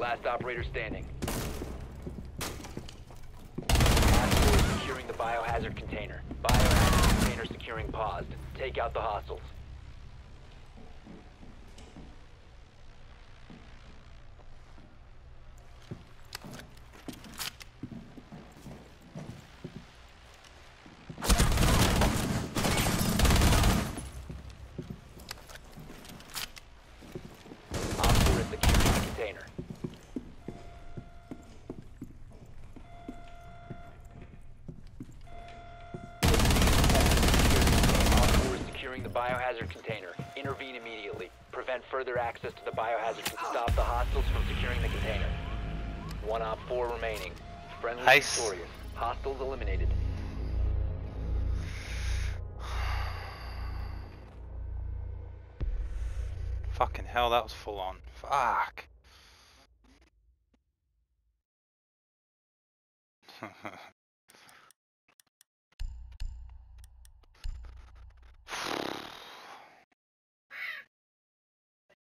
Last operator standing. Hostiles securing the biohazard container. Biohazard container securing paused. Take out the hostiles. Biohazard container. Intervene immediately. Prevent further access to the biohazard. Stop the hostiles from securing the container. 1 Op 4 remaining. Friendly Nice. victorious. Hostiles eliminated. Fucking hell, that was full on. Fuck.